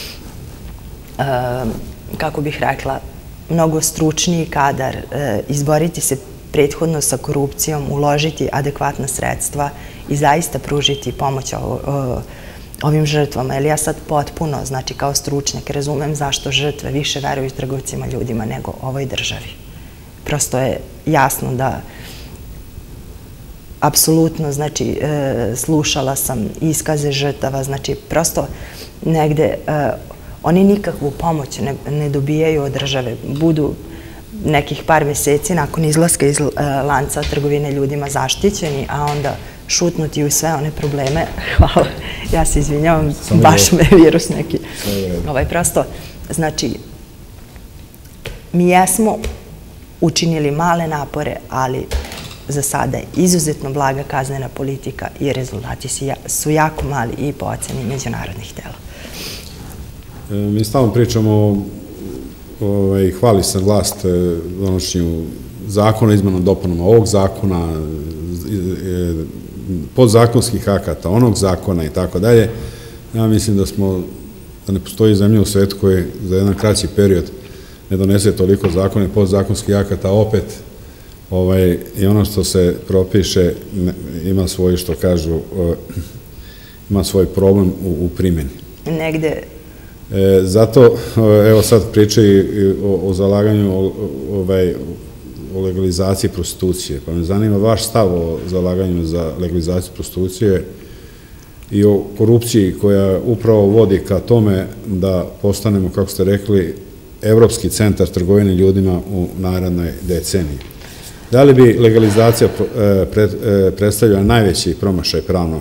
kako bih rekla, mnogo stručniji kadar, izboriti se prethodno sa korupcijom, uložiti adekvatna sredstva i zaista pružiti pomoć ovim žrtvama. Jer ja sad potpuno, znači kao stručnjak, razumem zašto žrtve više veruju trgovcima ljudima nego ovoj državi. Prosto je jasno da apsolutno, znači, slušala sam iskaze žrtava, znači, prosto negde oni nikakvu pomoć ne dobijaju od države. Budu nekih par meseci nakon izlaska iz lanca trgovine ljudima zaštićeni, a onda šutnuti u sve one probleme. Hvala, ja se izvinjavam, baš me virus neki. Ovaj, prosto, znači, mi jesmo učinili male napore, ali za sada je izuzetno blaga kaznena politika i rezultati su jako mali i po oceni međunarodnih tela. Mi stalno pričamo o hvalisam glas donošenju zakona, izmenom dopunama ovog zakona, podzakonskih akata, onog zakona i tako dalje. Ja mislim da smo, da ne postoji zemlja u svetu koji za jedan kraći period ne donese toliko zakona i podzakonskih akata, opet i ono što se propiše ima svoj, što kažu, ima svoj problem u primjeni. Negde... Zato, evo sad pričaju o zalaganju, o legalizaciji prostitucije, pa me zanima vaš stav o zalaganju za legalizaciju prostitucije i o korupciji koja upravo vodi ka tome da postanemo, kako ste rekli, evropski centar trgovine ljudima u narednoj deceniji. Da li bi legalizacija predstavljala najveći promašaj pravno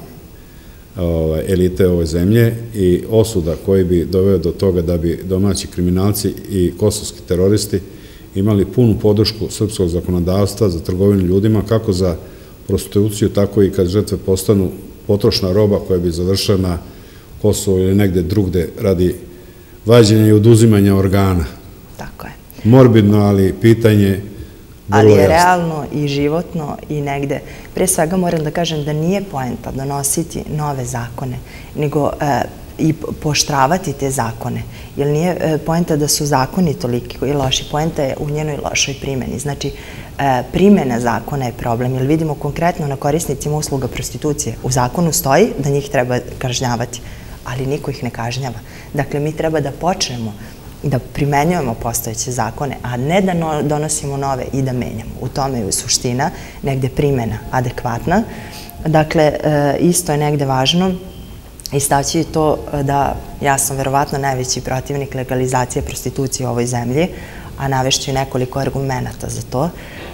elite ove zemlje i osuda koji bi doveo do toga da bi domaći kriminalci i kosovski teroristi imali punu podršku srpskog zakonodavstva za trgovinu ljudima, kako za prostituciju, tako i kad žrtve postanu potrošna roba koja bi završila na Kosovo ili negde drugde radi vađenja i oduzimanja organa. Tako je. Morbidno, ali pitanje vrlo jasno. Ali je realno i životno i negde. Pre svega moram da kažem da nije poenta donositi nove zakone, nego i poštravati te zakone. Jer nije poenta da su zakoni toliki i loši. Poenta je u njenoj lošoj primjeni. Znači, primjena zakona je problem. Jer vidimo konkretno na korisnicima usluga prostitucije. U zakonu stoji da njih treba kažnjavati, ali niko ih ne kažnjava. Dakle, mi treba da počnemo da primenjujemo postojeće zakone, a ne da donosimo nove i da menjamo. U tome je suština, negde primjena adekvatna. Dakle, isto je negde važno istaći to da ja sam verovatno najveći protivnik legalizacije prostitucije u ovoj zemlji, a navešću i nekoliko argumenta za to.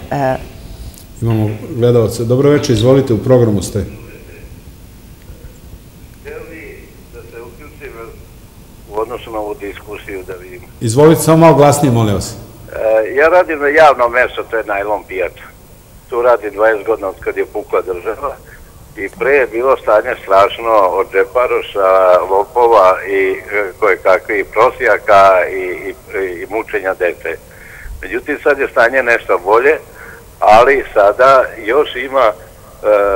Imamo gledalce. Dobro večer, izvolite, u programu ste. U odnosu na ovu diskusiju da vidim. Izvolite, samo malo glasnije, molim vas. Ja radim na javnom mesto, to je najlon pijača. Tu radim dvadeset godina od kad je pukla država i pre je bilo stanje strašno od džeparoša, lopova i koje kakvi prosjaka i mučenja dece. Međutim, sad je stanje nešto bolje, ali sada još ima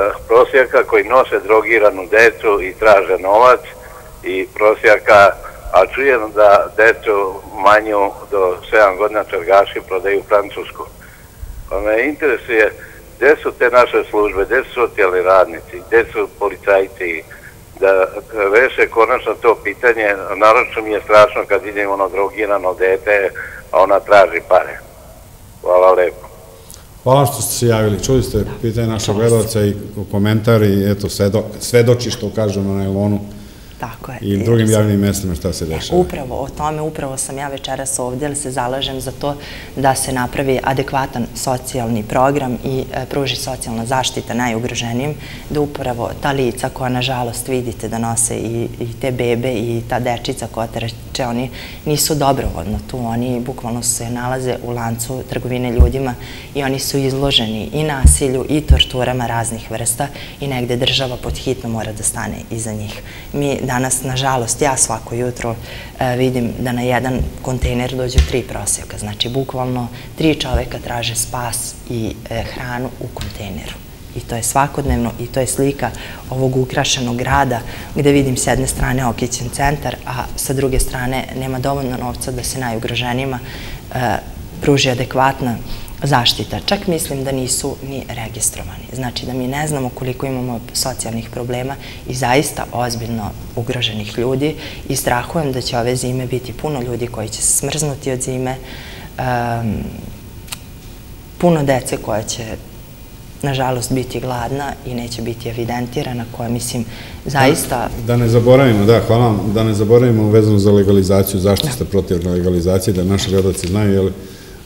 prosjaka koji nose drogiranu decu i traže novac i prosjaka a čujem da decu manju do sedam godina čergaši prodaju u Francusku. Pa me interesuje gde su te naše službe, gde su socijalni radnici, gde su policajci, da reše konačno to pitanje. Naravno mi je strašno kad vidim ono drogirano dete, a ona traži pare. Hvala lepo. Hvala što ste se javili. Čuli ste pitanje našeg gledalca i komentar i eto svedoči što kažemo na nailonu i drugim javnim mestima šta se dešava. Upravo o tome, upravo sam ja večeras ovdje, ali se zalažem za to da se napravi adekvatan socijalni program i pruži socijalna zaštita najugroženijim, da upravo ta lica koja nažalost vidite da nose i te bebe i ta dečica koja treće, oni nisu dobrovoljno tu, oni bukvalno se nalaze u lancu trgovine ljudima i oni su izloženi i nasilju i torturama raznih vrsta i negde država pod hitno mora da stane iza njih. Mi danas, nažalost, ja svako jutro vidim da na jedan kontejner dođu tri prosjaka. Znači, bukvalno tri čoveka traže spas i hranu u kontejneru. I to je svakodnevno i to je slika ovog ukrašenog grada gde vidim s jedne strane okićen centar, a sa druge strane nema dovoljno novca da se najugroženijima pruži adekvatna zaštita. Čak mislim da nisu ni registrovani. Znači da mi ne znamo koliko imamo socijalnih problema i zaista ozbiljno ugroženih ljudi i strahujem da će ove zime biti puno ljudi koji će se smrznuti od zime, puno dece koja će nažalost biti gladna i neće biti evidentirana, koja mislim zaista... Da ne zaboravimo, da, hvala vam, da ne zaboravimo vezano za legalizaciju, zašto ste protiv legalizacije, da naši gledalci znaju, jer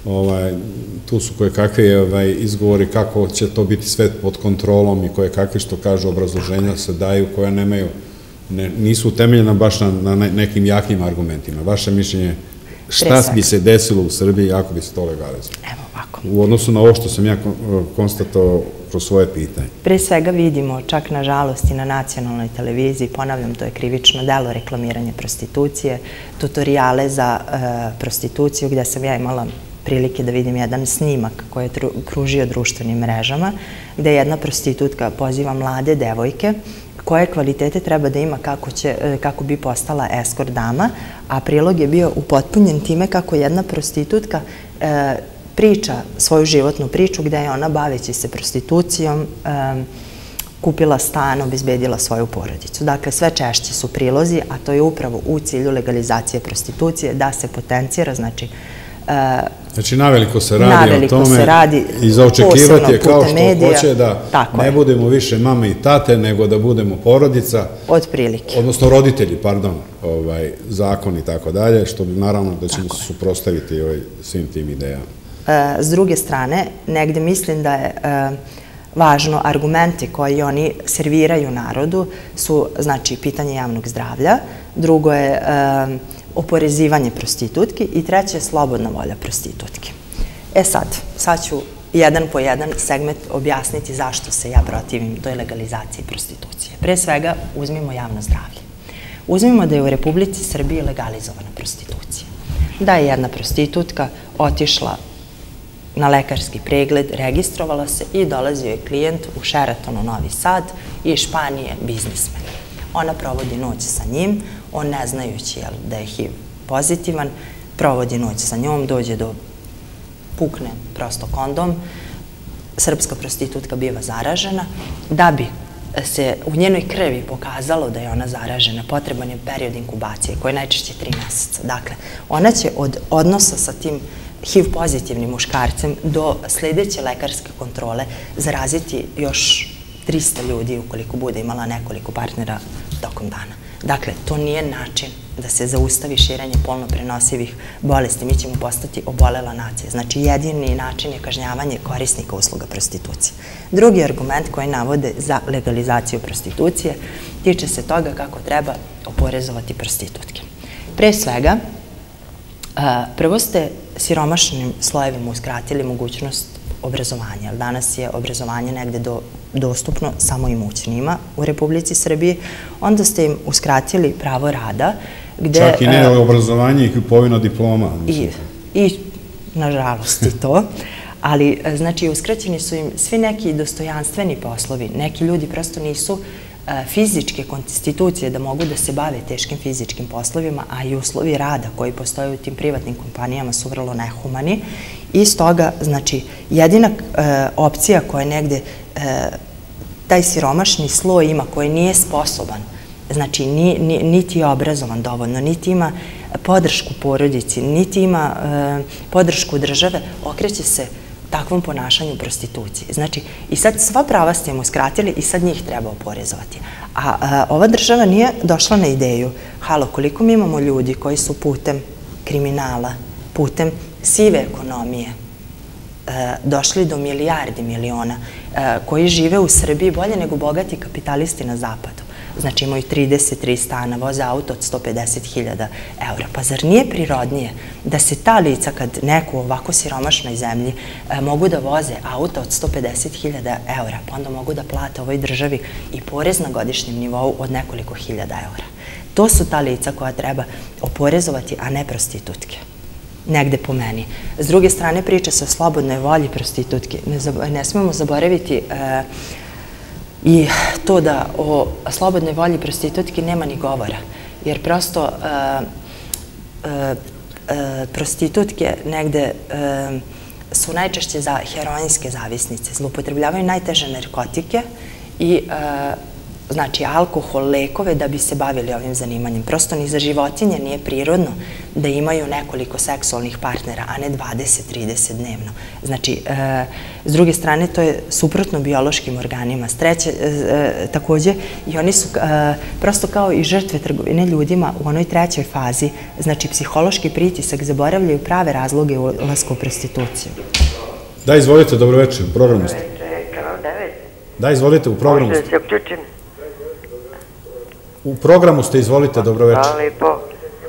tu su koje kakve izgovori kako će to biti sve pod kontrolom i koje kakve što kažu obrazloženja se daju koja nemaju, nisu utemeljena baš na nekim jakim argumentima. Vaše mišljenje, šta bi se desilo u Srbiji ako bi se to legalizovalo? Evo ovako. U odnosu na ovo što sam ja konstatovao kroz svoje pitanje. Pre svega vidimo, čak nažalost i na nacionalnoj televiziji, ponavljam, to je krivično delo reklamiranje prostitucije, tutoriale za prostituciju gde sam ja imala prilike da vidim jedan snimak koji je kružio društvenim mrežama, gde jedna prostitutka poziva mlade devojke koje kvalitete treba da ima kako bi postala eskort dama, a prilog je bio upotpunjen time kako jedna prostitutka priča svoju životnu priču gde je ona, baveći se prostitucijom, kupila stan, obezbedila svoju porodicu. Dakle, sve češće su prilozi, a to je upravo u cilju legalizacije prostitucije, da se potencira, znači Znači, naveliko se radi o tome i za očekivati je kao što hoće da ne budemo više mame i tate, nego da budemo porodica. Od prilike. Odnosno roditelji, pardon, zakon i tako dalje, što bi naravno da ćemo se suprotstaviti svim tim idejama. S druge strane, negde mislim da je važno argumenti koji oni serviraju narodu su, znači, pitanje javnog zdravlja, drugo je oporezivanje prostitutki i treće je slobodna volja prostitutke. E sad, sad ću jedan po jedan segment objasniti zašto se ja protivim toj legalizaciji prostitucije. Pre svega, uzmimo javno zdravlje. Uzmimo da je u Republici Srbiji legalizovana prostitucija. Da je jedna prostitutka otišla na lekarski pregled, registrovala se i dolazio je klijent u Sheratonu, Novi Sad, iz Španije, biznismen. Ona provodi noć sa njim, on ne znajući da je H I V pozitivan, provodi noć sa njom, dođe do pukne prosto kondom, srpska prostitutka biva zaražena. Da bi se u njenoj krvi pokazalo da je ona zaražena, potreban je period inkubacije, koji je najčešće tri meseca. Dakle, ona će od odnosa sa tim H I V pozitivnim muškarcem do sledeće lekarske kontrole zaraziti još trista ljudi ukoliko bude imala nekoliko partnera tokom dana. Dakle, to nije način da se zaustavi širenje polno prenosivih bolesti. Mi ćemo postati obolela nacija. Znači, jedini način je kažnjavanje korisnika usluga prostitucije. Drugi argument koji navode za legalizaciju prostitucije tiče se toga kako treba oporezovati prostitutke. Pre svega, prvo ste siromašnim slojevima uskratili mogućnost obrazovanja. Danas je obrazovanje negde dostupno samo imućnima u Republici Srbiji. Onda ste im uskratili pravo rada. Čak i ne obrazovanje i kupovina diploma. I, nažalost, i to. Ali, znači, uskraćeni su im svi neki dostojanstveni poslovi. Neki ljudi prosto nisu fizičke konstitucije da mogu da se bave teškim fizičkim poslovima, a i uslovi rada koji postoje u tim privatnim kompanijama su vrlo nehumani. I stoga, znači, jedina opcija koja negde taj siromašni sloj ima, koji nije sposoban, znači niti je obrazovan dovoljno, niti ima podršku porodici, niti ima podršku države, okreće se takvom ponašanju prostitucije. Znači, i sad sva prava ste mu skratili i sad njih treba oporezovati. A ova država nije došla na ideju, halo, koliko mi imamo ljudi koji su putem kriminala, putem sive ekonomije, došli do milijardi miliona, koji žive u Srbiji bolje nego bogati kapitalisti na zapadu. Znači imaju trideset tri stana, voze auto od sto pedeset hiljada eura. Pa zar nije prirodnije da se ta lica, kad neko u ovako siromašnoj zemlji mogu da voze auto od sto pedeset hiljada eura, pa onda mogu da plate ovoj državi i porez na godišnjem nivou od nekoliko hiljada eura. To su ta lica koja treba oporezovati, a ne prostitutke. Negde po meni. S druge strane, priča se o slobodnoj volji prostitutke. Ne smemo zaboraviti i to da o slobodnoj volji prostitutki nema ni govora. Jer prosto prostitutke negde su najčešće za heroinske zavisnice. Zloupotrebljavaju najteže narkotike i znači alkohol, lekove da bi se bavili ovim zanimanjem. Prosto ni za životinje nije prirodno da imaju nekoliko seksualnih partnera, a ne dvadeset trideset dnevno. Znači, s druge strane, to je suprotno biološkim organima. S treće, takođe, i oni su prosto kao i žrtve trgovine ljudima u onoj trećoj fazi, znači psihološki pritisak, zaboravljaju prave razloge ulaska u prostituciju. Da, izvolite, dobro večer, u programu ste. Da, izvolite, u programu ste. Možete se uključim? U programu ste, izvolite, dobro večer. Hvala lijepo.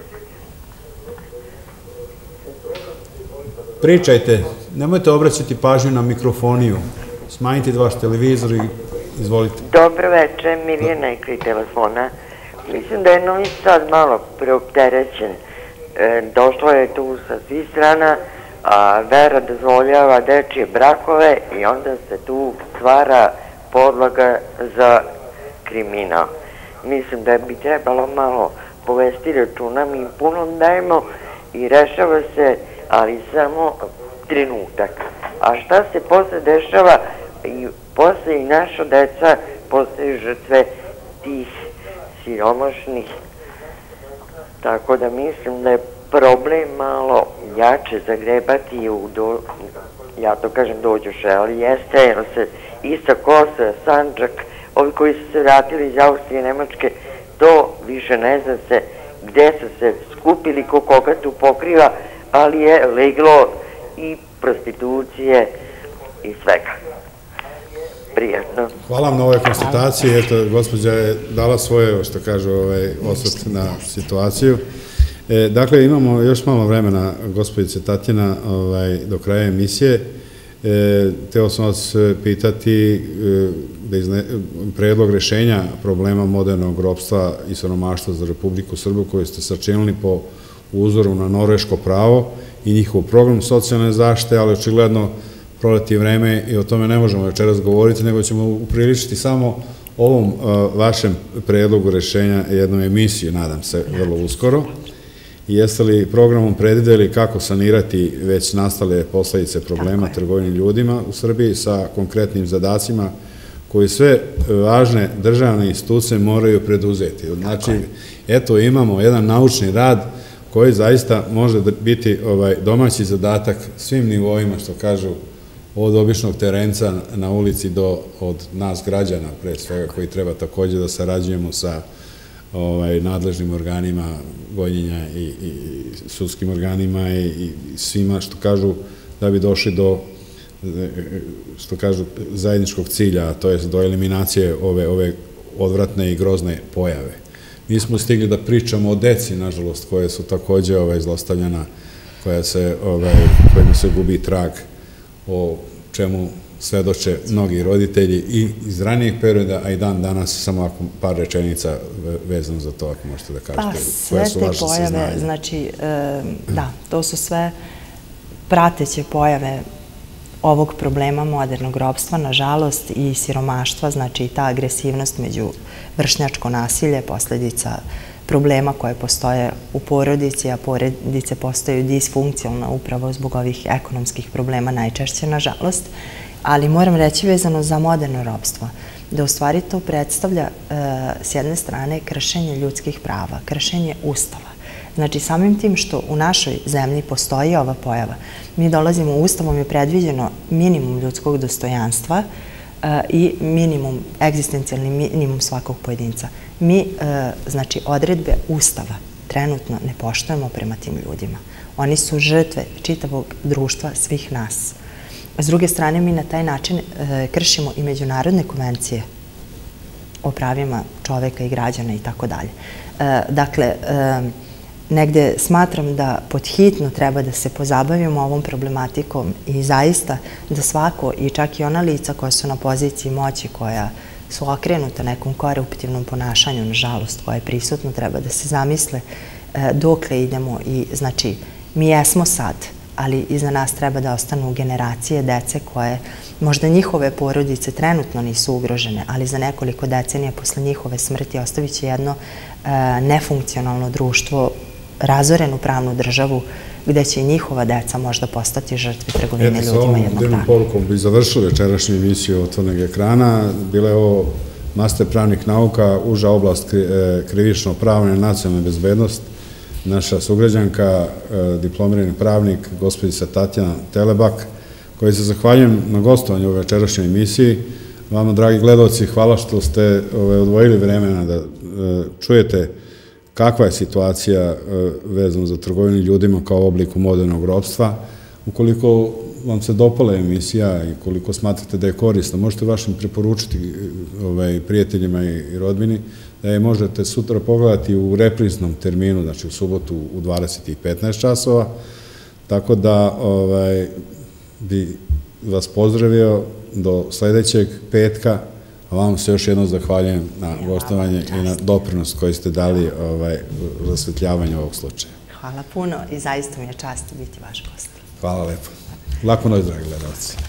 Pričajte, nemojte obraćati pažnju na mikrofoniju. Smanjite vaš televizor i izvolite. Dobro večer, Mirjana i telefona. Mislim da je Novi Sad malo preopterećen. Došlo je tu sa svih strana, a vera dozvoljava dečije brakove i onda se tu stvara podloga za kriminal. Mislim da bi trebalo malo povesti računa, mi puno dajemo i rešava se, ali samo trenutak. A šta se posle dešava, i posle i naša deca postaju žrtve tih siromašnih. Tako da mislim da je problem malo jače zagrebati u, do, ja to kažem dođoše, ali jeste, jer se Ista Kosa, Sandžak, ovi koji su se vratili iz Austrije, Nemačke, to više ne zna se gde su se skupili, ko koga tu pokriva, ali je leglo i prostitucije i svega. Prijatno. Hvala vam na ovoj konstataciji. Eto, gospođa je dala svoje, što kaže, osvrt na situaciju. Dakle, imamo još malo vremena, gospođice Tatjana, do kraja emisije. Hteo sam vas pitati predlog rešenja problema modernog ropstva i siromaštva za Republiku Srbiju koju ste sačinili po uzoru na norveško pravo i njihov program socijalne zaštite, ali očigledno proleti vreme i o tome ne možemo večeras govoriti, nego ćemo upriličiti samo ovom vašem predlogu rešenja jednom emisiju, nadam se, vrlo uskoro. Jeste li programom predvideli kako sanirati već nastale posledice problema trgovine ljudima u Srbiji sa konkretnim zadacima koji sve važne državne institucije moraju preduzeti? Znači, eto, imamo jedan naučni rad koji zaista može biti domaći zadatak svim nivoima, što kažu, od običnog terenca na ulici do od nas građana, pre svega, koji treba takođe da sarađujemo sa nadležnim organima gonjenja i sudskim organima i svima, što kažu, da bi došli do, što kažu, zajedničkog cilja, to je do eliminacije ove odvratne i grozne pojave. Mi smo stigli da pričamo o deci, nažalost, koje su takođe zlostavljena, kojima se gubi trag, o čemu svedoče mnogi roditelji i iz ranijeg perioda, a i dan danas, samo ako par rečenica vezano za to, ako možete da kažete. Pa sve te pojave, znači, da, to su sve prateće pojave ovog problema modernog ropstva, nažalost, i siromaštva, znači i ta agresivnost među vršnjačko nasilje, posljedica problema koje postoje u porodici, a porodice postaju disfunkcionalne upravo zbog ovih ekonomskih problema najčešće, nažalost. Ali moram reći vezano za moderno ropstvo, da u stvari to predstavlja s jedne strane kršenje ljudskih prava, kršenje ustava. Znači, samim tim što u našoj zemlji postoji ova pojava, mi dolazimo, ustavom je predviđeno minimum ljudskog dostojanstva i minimum, egzistencijalni minimum svakog pojedinca. Mi, znači, odredbe ustava trenutno ne poštujemo prema tim ljudima. Oni su žrtve čitavog društva, svih nas. S druge strane, mi na taj način kršimo i međunarodne konvencije o pravima čoveka i građana i tako dalje. Dakle, negde smatram da podhitno treba da se pozabavimo ovom problematikom i zaista da svako, i čak i ona lica koja su na poziciji moći, koja su okrenuta nekom koruptivnom ponašanju, nažalost, koje je prisutno, treba da se zamisle dokle idemo. I znači, mi jesmo sad, ali iza nas treba da ostanu generacije dece koje, možda njihove porodice trenutno nisu ugrožene, ali za nekoliko decenija posle njihove smrti ostavit će jedno nefunkcionalno društvo, razorenu pravnu državu, gde će i njihova deca možda postati žrtve trgovine ljudima jednog dana. Eto, sa ovom divnom porukom bi završili večerašnju emisiju Otvorenog ekrana. Bila je ovo master pravnih nauka, uža oblast krivično pravne i nacionalne bezbednost. Naša sugrađanka, diplomirani pravnik, gospođica Tatjana Telebak, koji se zahvaljujem na gostovanju u večerašnjoj emisiji. Vama, dragi gledalci, hvala što ste odvojili vremena da čujete kakva je situacija vezana za trgovinu ljudima kao obliku modernog ropstva. Ukoliko vam se dopala emisija i koliko smatrate da je korisna, možete vašim preporučiti prijateljima i rodbini da je možete sutra pogledati u repriznom terminu, znači u subotu u dvadeset i petnaest časova, tako da bi vas pozdravio do sledećeg petka, a vam se još jednom zahvaljujem na gostovanje i na doprinos koji ste dali u rasvetljavanju ovog slučaja. Hvala puno i zaista mi je čast biti vaš gost. Hvala lepo. Laku noć, dragi gledalci.